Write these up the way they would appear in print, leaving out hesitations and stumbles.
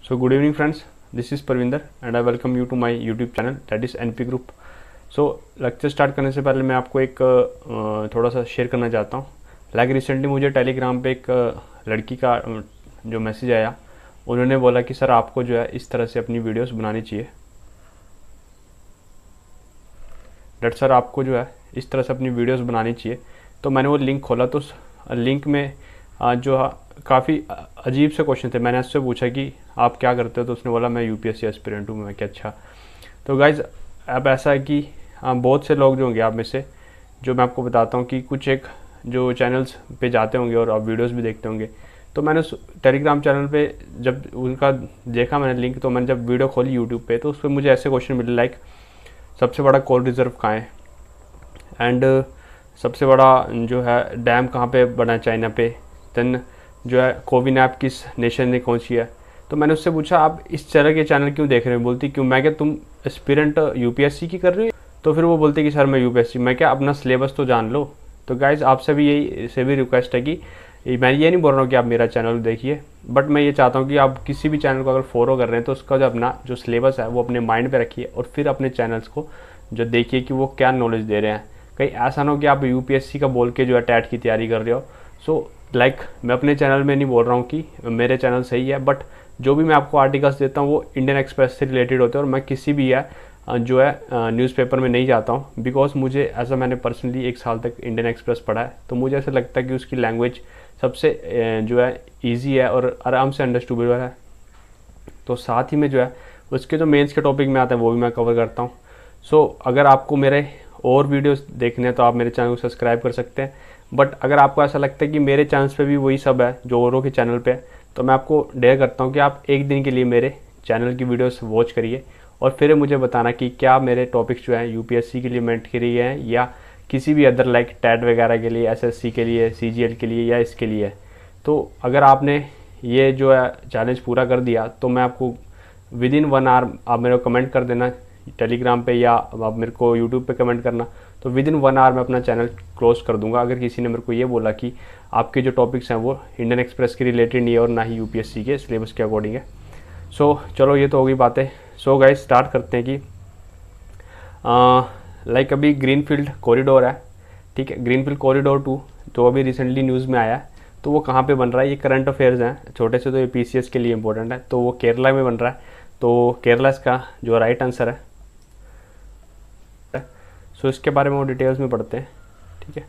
So good evening friends, this is Parvinder and I welcome you to my YouTube channel that is NP Group. So lecture start करने से पहले मैं आपको एक थोड़ा सा शेयर करना चाहता हूँ। लाइक रिसेंटली मुझे टेलीग्राम पे एक लड़की का जो मैसेज आया, उन्होंने बोला कि सर आपको जो है इस तरह से अपनी वीडियोस बनानी चाहिए। सर आपको जो है इस तरह से अपनी वीडियोस बनानी चाहिए। तो मैंने वो लिंक खोला तो लिंक में जो काफ़ी अजीब से क्वेश्चन थे। मैंने उससे पूछा कि आप क्या करते हो, तो उसने बोला मैं यूपीएससी एस्पिरेंट हूँ। मैं क्या अच्छा। तो गाइज़ अब ऐसा है कि बहुत से लोग जो होंगे आप में से, जो मैं आपको बताता हूँ कि कुछ एक जो चैनल्स पे जाते होंगे और आप वीडियोस भी देखते होंगे। तो मैंने उस टेलीग्राम चैनल पे जब उनका देखा मैंने लिंक, तो मैंने जब वीडियो खोली यूट्यूब पे, तो उस पर मुझे ऐसे क्वेश्चन मिले लाइक सबसे बड़ा कोल रिज़र्व कहाँ है, एंड सबसे बड़ा जो है डैम कहाँ पे बना है चाइना पे, देन जो है कोविन ऐप किस नेशन ने कौन सी है। तो मैंने उससे पूछा आप इस तरह के चैनल क्यों देख रहे हो। बोलती क्यों, मैं क्या तुम एस्पिरेंट यूपीएससी की कर रहे हो। तो फिर वो बोलती कि सर मैं यूपीएससी, मैं क्या अपना सिलेबस तो जान लो। तो गाइज आपसे भी यही रिक्वेस्ट है कि मैं ये नहीं बोल रहा हूँ कि आप मेरा चैनल देखिए, बट मैं ये चाहता हूँ कि आप किसी भी चैनल को अगर फॉलो कर रहे हैं तो उसका जो अपना जो सिलेबस है वो अपने माइंड पे रखिए और फिर अपने चैनल्स को जो देखिए कि वो क्या नॉलेज दे रहे हैं। कहीं ऐसा ना हो कि आप यूपीएससी का बोल के जो है टैट की तैयारी कर रहे हो। सो लाइक मैं अपने चैनल में नहीं बोल रहा हूँ कि मेरे चैनल सही है, बट जो भी मैं आपको आर्टिकल्स देता हूँ वो इंडियन एक्सप्रेस से रिलेटेड होते हैं और मैं किसी भी जो है न्यूज़पेपर में नहीं जाता हूँ। बिकॉज मुझे ऐसा मैंने पर्सनली 1 साल तक इंडियन एक्सप्रेस पढ़ा है, तो मुझे ऐसा लगता है कि उसकी लैंग्वेज सबसे जो है ईजी है और आराम से अंडरस्टूडेबल है। तो साथ ही में जो है उसके जो मेंस के टॉपिक में आते हैं वो भी मैं कवर करता हूँ। सो अगर आपको मेरे और वीडियोस देखने हैं तो आप मेरे चैनल को सब्सक्राइब कर सकते हैं। बट अगर आपको ऐसा लगता है कि मेरे चैनल्स पे भी वही सब है जो औरों के चैनल पे है, तो मैं आपको डेयर करता हूँ कि आप एक दिन के लिए मेरे चैनल की वीडियोस वॉच करिए और फिर मुझे बताना कि क्या मेरे टॉपिक्स जो हैं यूपीएससी के लिए मेंट के लिए हैं या किसी भी अदर लाइक टैट वगैरह के लिए, एसएससी के लिए, सीजीएल के लिए या इसके लिए। तो अगर आपने ये जो है चैलेंज पूरा कर दिया तो मैं आपको विद इन 1 आवर आप मेरे को कमेंट कर देना टेलीग्राम पे या आप मेरे को यूट्यूब पे कमेंट करना, तो विद इन 1 आवर मैं अपना चैनल क्लोज कर दूंगा अगर किसी ने मेरे को ये बोला कि आपके जो टॉपिक्स हैं वो इंडियन एक्सप्रेस के रिलेटेड नहीं है और ना ही यूपीएससी के सिलेबस के अकॉर्डिंग है। सो चलो ये तो हो गई बातें। सो गाइस स्टार्ट करते हैं कि लाइक अभी ग्रीनफील्ड कॉरिडोर है, ठीक है, ग्रीनफील्ड कॉरिडोर 2 तो अभी रिसेंटली न्यूज़ में आया है। तो वो कहाँ पे बन रहा है, ये करंट अफेयर्स हैं छोटे से, तो ये पीसीएस के लिए इंपॉर्टेंट है। तो वो केरला में बन रहा है, तो केरला इसका जो राइट आंसर है। सो इसके बारे में वो डिटेल्स में पढ़ते हैं, ठीक है।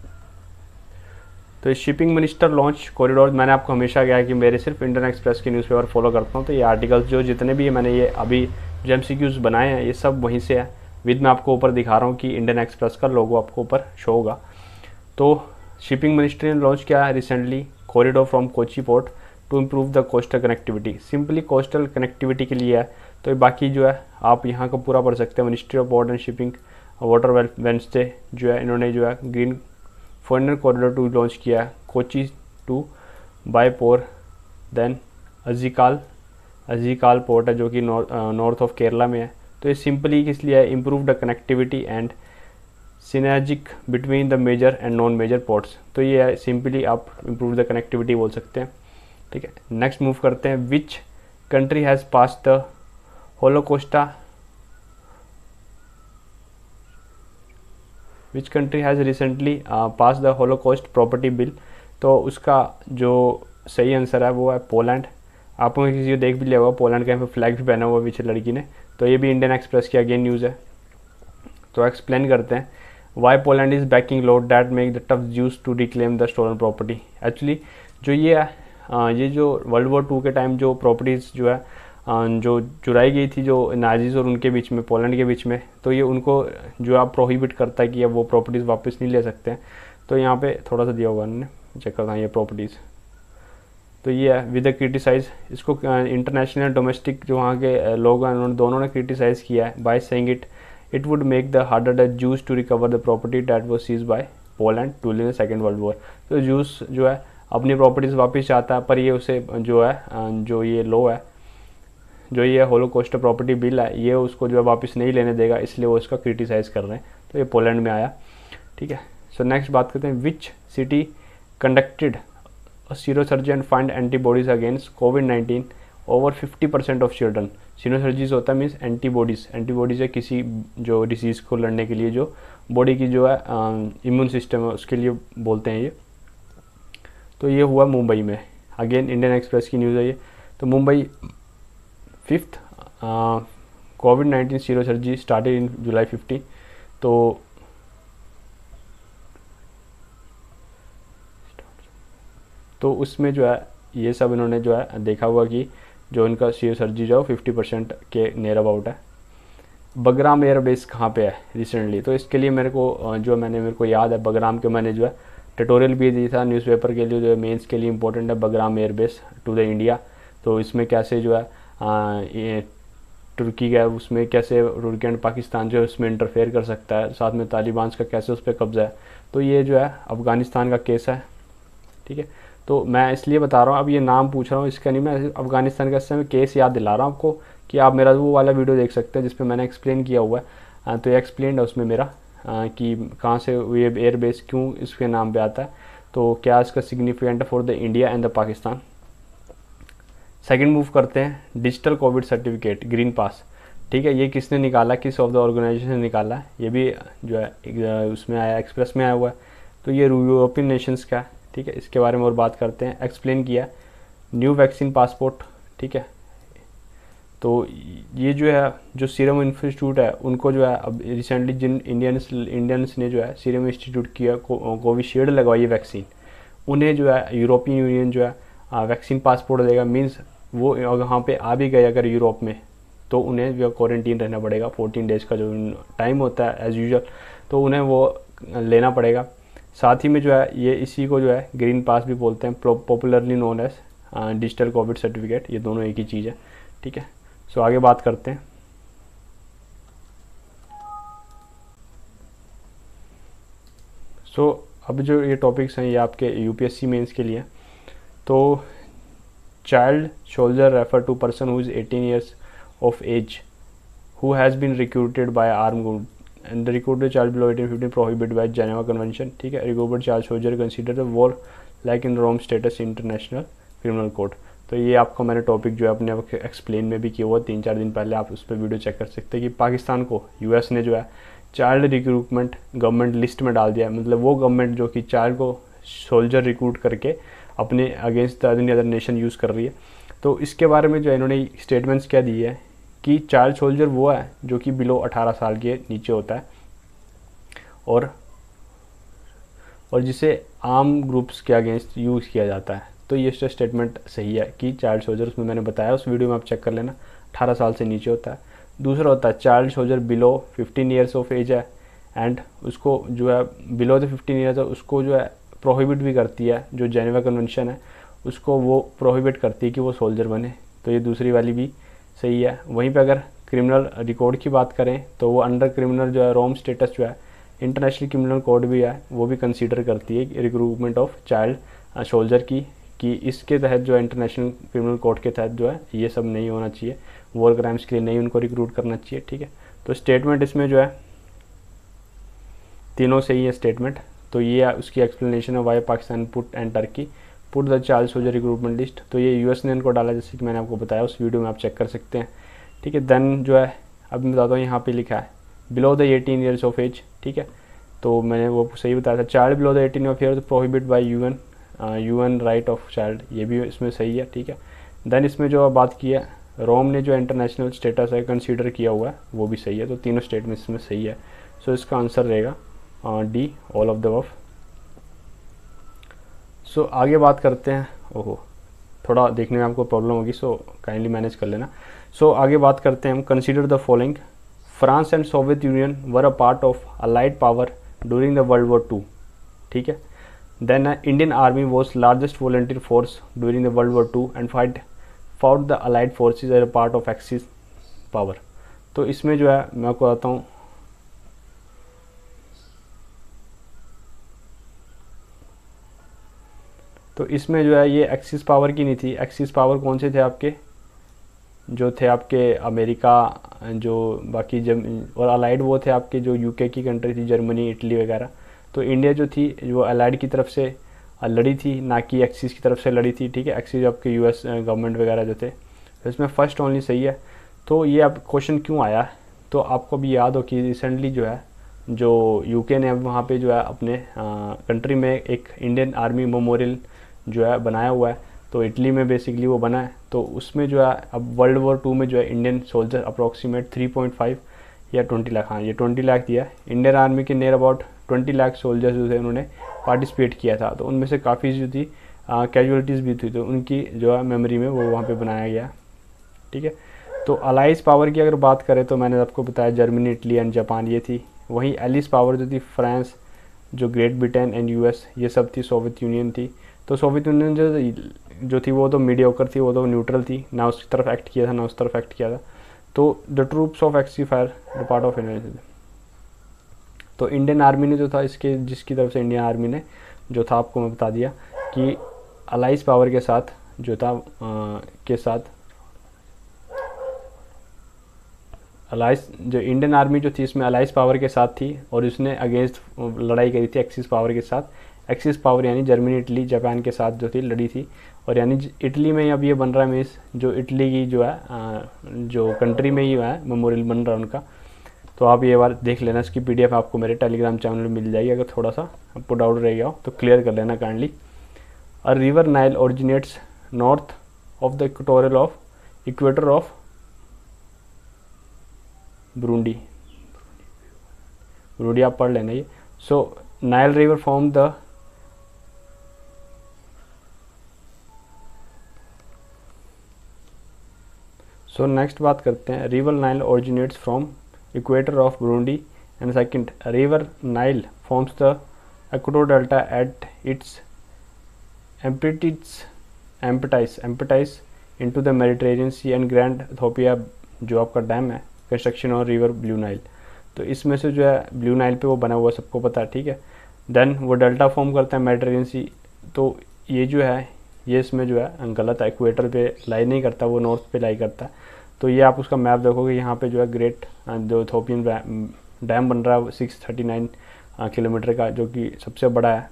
तो शिपिंग मिनिस्टर लॉन्च कॉरिडोर, मैंने आपको हमेशा कहा है कि मेरे सिर्फ इंडियन एक्सप्रेस के न्यूज़पेपर फॉलो करता हूँ, तो ये आर्टिकल्स जो जितने भी मैंने ये अभी जो एमसीक्यूज बनाए हैं ये सब वहीं से है। विद मैं आपको ऊपर दिखा रहा हूँ कि इंडियन एक्सप्रेस का लोगो आपको ऊपर शो होगा। तो शिपिंग मिनिस्ट्री ने लॉन्च किया है recently corridor from Kochi port to improve the coastal connectivity. Simply coastal connectivity के लिए है, तो बाकी जो है आप यहाँ का पूरा पढ़ सकते हैं। Ministry of port and shipping waterways जो है इन्होंने जो है ग्रीन फॉरनर कॉरिडोर 2 लॉन्च किया है, Kochi to Beypore, then Azhikkal port है जो कि नॉर्थ ऑफ केरला में है। तो ये सिंपली किस लिए है, improve the connectivity and synergic between the major and non major ports. तो ये है सिंपली आप इम्प्रूव द कनेक्टिविटी बोल सकते हैं, ठीक है। नेक्स्ट मूव करते हैं, which country has passed the holocaust, which country has recently passed the holocaust property bill. तो उसका जो सही आंसर है वो है पोलैंड। आप लोगों किसी को देख भी लिया होगा, पोलैंड का यहाँ पे फ्लैग भी पहना हुआ पीछे लड़की ने। तो ये भी इंडियन एक्सप्रेस की अगेन न्यूज़ है। तो एक्सप्लेन करते हैं, why Poland is backing law that make the tough use to reclaim the stolen property. Actually जो ये है ये जो वर्ल्ड वॉर 2 के टाइम जो प्रॉपर्टीज़ जो है जो चुराई गई थी जो नाजीज़ और उनके बीच में, पोलैंड के बीच में, तो ये उनको जो आप प्रोहिबिट करता है कि अब वो प्रॉपर्टीज़ वापस नहीं ले सकते हैं। तो यहाँ पे थोड़ा सा दिया होगा उन्होंने, चेक करता है ये प्रॉपर्टीज़। तो ये है विद क्रिटिसाइज, इसको इंटरनेशनल डोमेस्टिक जो वहाँ के लोग हैं उन्होंने दोनों ने क्रिटिसाइज़ किया है by saying it would make the harder the Jews to recover the property that was seized by Poland during the second world war. तो जूस जो है अपनी प्रॉपर्टीज़ वापस चाहता है, पर ये उसे जो है जो ये लॉ है, जो ये होलोकॉस्ट प्रॉपर्टी बिल है, ये उसको जो है वापस नहीं लेने देगा, इसलिए वो इसका क्रिटिसाइज़ कर रहे हैं। तो ये पोलैंड में आया, ठीक है। सो नेक्स्ट बात करते हैं, which city conducted sero survey find antibodies against कोविड-19 ओवर 50% ऑफ चिल्ड्रन। सीरोसर्जीज होता है मीन्स एंटीबॉडीज़ है किसी जो डिसीज़ को लड़ने के लिए जो बॉडी की जो है इम्यून सिस्टम है उसके लिए बोलते हैं ये। तो ये हुआ मुंबई में, अगेन इंडियन एक्सप्रेस की न्यूज़ है ये। तो Mumbai 5th covid सीरोसर्जी started in जुलाई 15। तो उसमें जो है ये सब इन्होंने जो है देखा हुआ कि जो इनका सीरोसर्जी जो है 50% के नियर अबाउट है। बगराम एयरबेस कहाँ पे है रिसेंटली, तो इसके लिए मेरे को याद है बगराम के मैंने जो है ट्यूटोरियल भी दिया था न्यूज़पेपर के लिए, जो है मेंस के लिए इंपॉर्टेंट है Bagram airbase to the India. तो इसमें कैसे जो है ये तुर्की का उसमें कैसे तुर्की एंड पाकिस्तान जो है उसमें इंटरफेयर कर सकता है, साथ में तालिबान का कैसे उस पर कब्जा है। तो ये जो है अफ़गानिस्तान का केस है, ठीक है। तो मैं इसलिए बता रहा हूँ, अब ये नाम पूछ रहा हूँ इसका नहीं, मैं अफ़गानिस्तान का इससे मैं केस याद दिला रहा हूँ आपको कि आप मेरा वो वाला वीडियो देख सकते हैं जिसमें मैंने एक्सप्लेन किया हुआ है। तो ये एक्सप्लेन है उसमें मेरा कि कहाँ से ये एयरबेस क्यों इसके नाम पे आता है, तो क्या इसका significant for the India and the Pakistan. Second move करते हैं digital covid certificate green pass, ठीक है। ये किसने निकाला, किस ऑफ द ऑर्गेनाइजेशन ने निकाला, ये भी जो है उसमें आया, एक्सप्रेस में आया हुआ है। तो ये यूरोपियन नेशंस का, ठीक है। इसके बारे में और बात करते हैं, एक्सप्लेन किया न्यू वैक्सीन पासपोर्ट, ठीक है। तो ये जो है जो सीरम इंस्टीट्यूट है उनको जो है अब रिसेंटली जिन इंडियंस ने जो है सीरम इंस्टीट्यूट किया कोविशील्ड लगवाई है वैक्सीन, उन्हें जो है यूरोपियन यूनियन जो है वैक्सीन पासपोर्ट देगा। मीन्स वो यहाँ पे आ भी गए अगर यूरोप में तो उन्हें जो क्वारंटीन रहना पड़ेगा 14 डेज़ का जो टाइम होता है एज़ यूजुअल, तो उन्हें वो लेना पड़ेगा। साथ ही में जो है ये इसी को जो है ग्रीन पास भी बोलते हैं, popularly known as digital covid certificate. ये दोनों एक ही चीज़ है, ठीक है। सो आगे बात करते हैं। अब जो ये टॉपिक्स हैं ये आपके यूपीएससी मेंस के लिए। तो child soldier refer to person who is 18 years of age who has been recruited by armed group and the recruited child below 18-15 prohibited by Geneva Convention, ठीक है। recruited child soldier considered a war like in Rome status international criminal court। तो ये आपको मैंने topic जो है अपने explain में भी किया हुआ 3-4 दिन पहले, आप उस पर वीडियो चेक कर सकते हैं कि पाकिस्तान को यूएस ने जो है चाइल्ड रिक्रूटमेंट गवर्नमेंट लिस्ट में डाल दिया है। मतलब वो गवर्नमेंट जो कि चाइल्ड को सोल्जर रिक्रूट करके अपने against any other nation use कर रही है। तो इसके बारे में जो इन्होंने स्टेटमेंट्स क्या दी है कि चाइल्ड सोल्जर वो है जो कि बिलो 18 साल के नीचे होता है और जिसे आर्म ग्रुप्स के अगेंस्ट यूज़ किया जाता है। तो ये स्टेटमेंट सही है कि चाइल्ड सोल्जर, उसमें मैंने बताया उस वीडियो में आप चेक कर लेना, 18 साल से नीचे होता है। दूसरा होता है child soldier below 15 years of age है एंड उसको जो है बिलो द 15 years है उसको जो है प्रोहिबिट भी करती है, जो जेनेवा कन्वेंशन है उसको वो प्रोहिबिट करती है कि वो सोल्जर बने। तो ये दूसरी वाली भी सही है। वहीं पे अगर क्रिमिनल रिकॉर्ड की बात करें तो वो अंडर क्रिमिनल जो है रोम स्टेटस जो है इंटरनेशनल क्रिमिनल कोड भी है वो भी कंसीडर करती है रिक्रूटमेंट ऑफ चाइल्ड सोल्जर की, कि इसके तहत जो है इंटरनेशनल क्रिमिनल कोड के तहत जो है ये सब नहीं होना चाहिए, वॉर क्राइम्स के लिए नहीं उनको रिक्रूट करना चाहिए, ठीक है। तो स्टेटमेंट इसमें जो है तीनों सही है स्टेटमेंट। तो ये उसकी एक्सप्लेनेशन है why Pakistan put and Turkey put the child soldier recruitment list. तो ये यूएस ने इनको डाला, जैसे कि मैंने आपको बताया उस वीडियो में आप चेक कर सकते हैं, ठीक है। देन जो है अब मैं बताता हूँ, यहाँ पे लिखा है below the 18 years of age, ठीक है। तो मैंने वो सही बताया था, child below the 18 of year prohibit by UN right of child, ये भी इसमें सही है, ठीक है। देन इसमें जो बात की है रोम ने जो इंटरनेशनल स्टेटस है कंसीडर किया हुआ है वो भी सही है। तो तीनों स्टेटमेंट इसमें सही है। सो इसका आंसर रहेगा D, all of the above. So आगे बात करते हैं, ओहो थोड़ा देखने में आपको प्रॉब्लम होगी, सो काइंडली मैनेज कर लेना। सो आगे बात करते हैं हम, consider the following, France and Soviet Union were a part of allied power during the world war 2, ठीक है। Then Indian army was largest volunteer force during the world war 2 and fought the allied forces as a part of Axis power। तो इसमें जो है मैं आपको बताता हूँ, तो इसमें जो है ये एक्सिस पावर की नहीं थी। एक्सिस पावर कौन से थे आपके, जो थे आपके अमेरिका, जो बाकी और अलाइड वो थे आपके जो यूके की कंट्री थी, जर्मनी, इटली वगैरह। तो इंडिया जो थी वो अलाइड की तरफ से लड़ी थी, ना कि एक्सिस की तरफ से लड़ी थी, ठीक है। एक्सिस आपके यूएस गवर्नमेंट वगैरह जो थे तो इसमें फर्स्ट ओनली सही है। तो ये अब क्वेश्चन क्यों आया, तो आपको भी याद हो कि रिसेंटली जो है जो यूके ने अब वहाँ पे जो है अपने कंट्री में एक इंडियन आर्मी मेमोरियल जो है बनाया हुआ है। तो इटली में बेसिकली वो बना है। तो उसमें जो है अब वर्ल्ड वॉर 2 में जो है इंडियन सोल्जर अप्रॉक्सीमेट 3.5 या 20 लाख, हाँ ये 20 लाख दिया है। इंडियन आर्मी के नियर अबाउट 20 लाख सोल्जर्स जो थे उन्होंने पार्टिसिपेट किया था। तो उनमें से काफ़ी जो थी कैजुअलिटीज़ भी थी, तो उनकी जो है मेमोरी में वो वहाँ पे बनाया गया। ठीक है। तो अलाइज पावर की अगर बात करें तो मैंने आपको बताया जर्मनी, इटली एंड जापान ये थी। वहीं एलिस पावर जो थी फ्रांस, जो ग्रेट ब्रिटेन एंड यूएस ये सब थी। सोवियत यूनियन थी। तो सोवियत यूनियन जो थी वो तो मीडियोकर थी, वो तो न्यूट्रल थी, ना उसकी तरफ एक्ट किया था ना उस तरफ एक्ट किया था। तो the troops of axis fire the part of Indian. तो इंडियन आर्मी ने जो था इसके जिसकी तरफ से इंडियन आर्मी ने जो था आपको मैं बता दिया कि अलाइज पावर के साथ जो था के साथ अलाइज जो इंडियन आर्मी जो थी इसमें अलाइज पावर के साथ थी और इसने अगेंस्ट लड़ाई करी थी एक्सिस पावर के साथ। एक्सिस पावर यानी जर्मनी, इटली, जापान के साथ जो थी लड़ी थी। और यानी इटली में अब ये बन रहा है मीन्स जो इटली की जो है जो कंट्री में ही है मेमोरियल बन रहा है उनका। तो आप ये बार देख लेना, इसकी पीडीएफ आपको मेरे टेलीग्राम चैनल में मिल जाएगी। अगर थोड़ा सा आपको डाउट रह गया हो तो क्लियर कर लेना kindly. A river Nile originates north of the equator of Burundi आप पढ़ लेना ये। So Nile river form the next बात करते हैं। River Nile originates from equator of Burundi and second river Nile forms the equator delta at its empties into the Mediterranean sea and grand Ethiopia जो आपका dam है construction और river blue Nile. तो इसमें से जो है ब्लू नाइल पे वो बना हुआ सबको पता है। ठीक है। देन वो डेल्टा फॉर्म करता है मेडिटेरेनियन सी। तो ये जो है ये इसमें जो है गलत है, इक्वेटर पे लाई नहीं करता, वो नॉर्थ पे लाई करता है। तो ये आप उसका मैप देखोगे यहाँ पे जो है ग्रेट जो इथियोपियन डैम बन रहा है 639 किलोमीटर का, जो कि सबसे बड़ा है।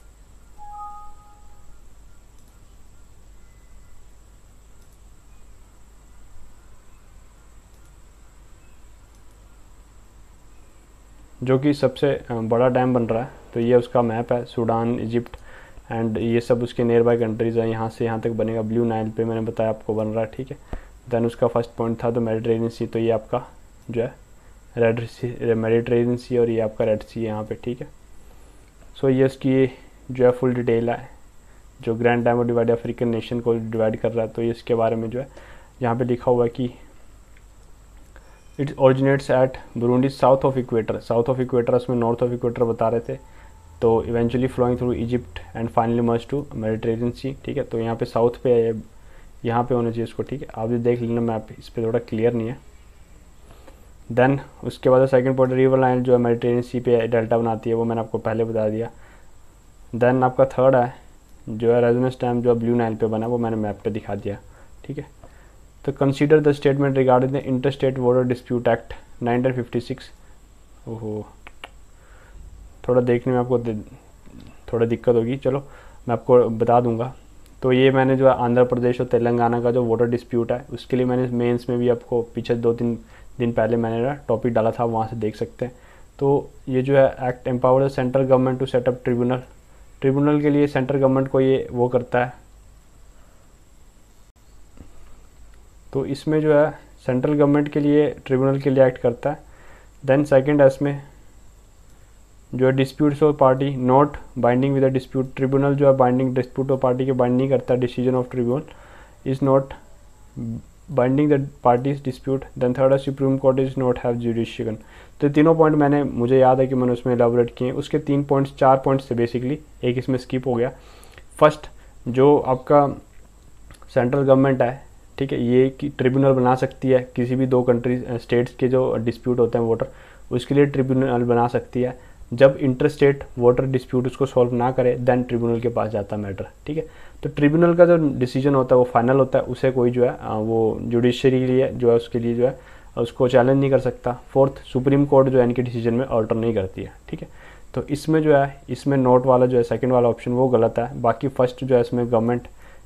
जो कि सबसे बड़ा डैम बन रहा है। तो ये उसका मैप है, सूडान, इजिप्ट एंड ये सब उसके नियर बाय कंट्रीज़ हैं। यहाँ से यहाँ तक बनेगा, ब्लू नाइल पे मैंने बताया आपको बन रहा है। ठीक है। देन उसका फर्स्ट पॉइंट था तो मेडिटेरेनियन सी। तो ये आपका जो है रेड सी, मेडिटेरेनियन सी, और ये आपका रेड सी है यहाँ पे। ठीक है। सो ये उसकी जो है फुल डिटेल है, जो grand dam divide African nation को डिवाइड कर रहा है। तो ये इसके बारे में जो है यहाँ पे लिखा हुआ है कि it originates at Burundi south of equator उसमें नॉर्थ ऑफ इक्वेटर बता रहे थे। तो eventually flowing through Egypt and finally merge to Mediterranean sea. ठीक है। तो यहाँ पे साउथ पे है, यहाँ पे होना चाहिए इसको। ठीक है। आप भी देख लेना मैप, इस पर थोड़ा क्लियर नहीं है। देन उसके बाद सेकंड पॉइंट रिवर लाइन जो है मेडिटेरेनियन सी पे डेल्टा बनाती है, वो मैंने आपको पहले बता दिया। देन आपका थर्ड है जो है रेजोनेंस डैम जो ब्लू नाइल पे बना, वो मैंने मैप पे दिखा दिया। ठीक है। तो consider the statement regarding the inter state water dispute act 1956। ओहो, थोड़ा देखने में आपको थोड़ा दिक्कत होगी, चलो मैं आपको बता दूंगा। तो ये मैंने जो आंध्र प्रदेश और तेलंगाना का जो वाटर डिस्प्यूट है उसके लिए मैंने मेंस में भी आपको पीछे 2-3 दिन पहले मैंने ना टॉपिक डाला था, वहाँ से देख सकते हैं। तो ये जो है act empower the central government to set up tribunal के लिए सेंट्रल गवर्नमेंट को ये वो करता है। तो इसमें जो है सेंट्रल गवर्नमेंट के लिए ट्रिब्यूनल के लिए एक्ट करता है। देन सेकंड है इसमें जो है disputes of party not binding with the dispute tribunal जो है बाइंडिंग डिस्प्यूट ऑफ पार्टी के बाइंड नहीं करता। Decision of tribunal is not binding the parties dispute. Then third है supreme court is not have jurisdiction. तो तीनों point मैंने मुझे याद है कि मैंने उसमें एलाबोरेट किए। उसके 4 पॉइंट्स थे बेसिकली, एक इसमें स्किप हो गया। फर्स्ट जो आपका सेंट्रल गवर्नमेंट है, ठीक है, ये कि ट्रिब्यूनल बना सकती है किसी भी 2 कंट्रीज स्टेट्स के जो डिस्प्यूट होते हैं वाटर, उसके लिए ट्रिब्यूनल बना सकती है। जब इंटर स्टेट वाटर डिस्प्यूट उसको सॉल्व ना करे देन ट्रिब्यूनल के पास जाता है मैटर। ठीक है। तो ट्रिब्यूनल का जो डिसीजन होता है वो फाइनल होता है, उसे कोई जो है वो जुडिशरी के लिए जो है उसके लिए जो है उसको चैलेंज नहीं कर सकता। फोर्थ, सुप्रीम कोर्ट जो है इनके डिसीजन में ऑल्टर नहीं करती है। ठीक है। तो इसमें जो है इसमें नोट वाला जो है सेकंड वाला ऑप्शन वो गलत है। बाकी फर्स्ट जो है इसमें गवर्नमेंट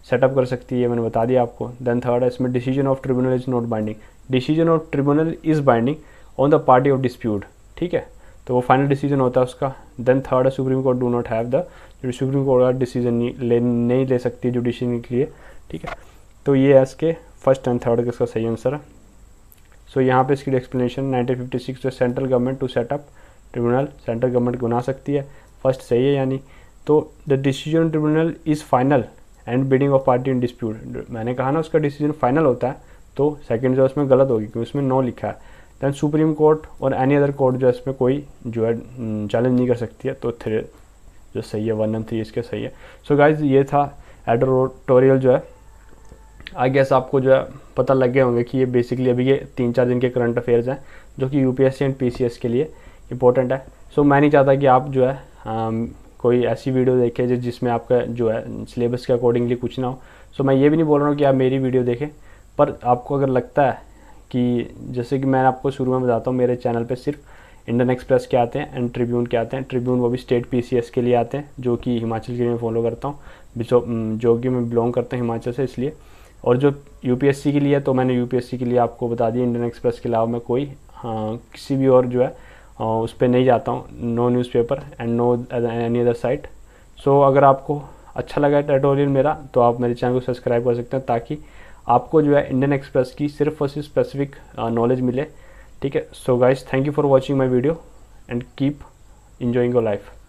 सेटअप कर सकती है, मैंने बता दिया आपको। देन थर्ड है इसमें decision of tribunal is not binding, decision of tribunal is binding on the party of dispute, ठीक है, तो वो फाइनल डिसीजन होता है उसका। देन थर्ड है supreme court do not have the, जो सुप्रीम कोर्ट का डिसीजन नहीं ले सकती जुडिशरी के लिए, ठीक है। तो ये है इसके फर्स्ट एंड थर्ड का इसका सही आंसर है। सो यहाँ पे इसकी एक्सप्लेनेशन 1956 जो central government to set up tribunal, central government बना सकती है, फर्स्ट सही है यानी। तो the decision tribunal is final and binding of party in dispute, मैंने कहा ना उसका डिसीजन फाइनल होता है, तो सेकंड जो उसमें गलत होगी क्योंकि उसमें नो लिखा है। दैन सुप्रीम कोर्ट और एनी अदर कोर्ट जो है इसमें कोई जो है चैलेंज नहीं कर सकती है, तो थ्री जो सही है 1 और 3 इसके सही है। सो गाइज ये था एडिटोरियल जो है, आई गेस आपको जो है पता लग गए होंगे कि ये बेसिकली अभी ये 3-4 दिन के करंट अफेयर्स हैं जो कि यूपीएससी एंड पीसीएस के लिए इंपॉर्टेंट है। सो मैं नहीं चाहता कि आप जो है कोई ऐसी वीडियो देखें जिसमें आपका जो है सिलेबस के अकॉर्डिंगली कुछ ना हो। सो मैं ये भी नहीं बोल रहा हूँ कि आप मेरी वीडियो देखें, पर आपको अगर लगता है कि जैसे कि मैं आपको शुरू में बताता हूँ, मेरे चैनल पे सिर्फ इंडियन एक्सप्रेस के आते हैं एंड ट्रिब्यून के आते हैं, ट्रिब्यून वो भी स्टेट पीसीएस के लिए आते हैं जो कि हिमाचल के लिए मैं फॉलो करता हूँ, जो कि मैं बिलोंग करता हूँ हिमाचल से इसलिए। और जो यूपीएससी के लिए तो मैंने यूपीएससी के लिए आपको बता दिया, इंडियन एक्सप्रेस के अलावा मैं कोई किसी भी और जो है उस पर नहीं जाता हूँ, no newspaper and no any other site. So अगर आपको अच्छा लगा ट्यूटोरियल मेरा तो आप मेरे चैनल को सब्सक्राइब कर सकते हैं ताकि आपको जो है इंडियन एक्सप्रेस की सिर्फ और सिर्फ स्पेसिफिक नॉलेज मिले, ठीक है। So guys thank you for watching my video and keep enjoying your life।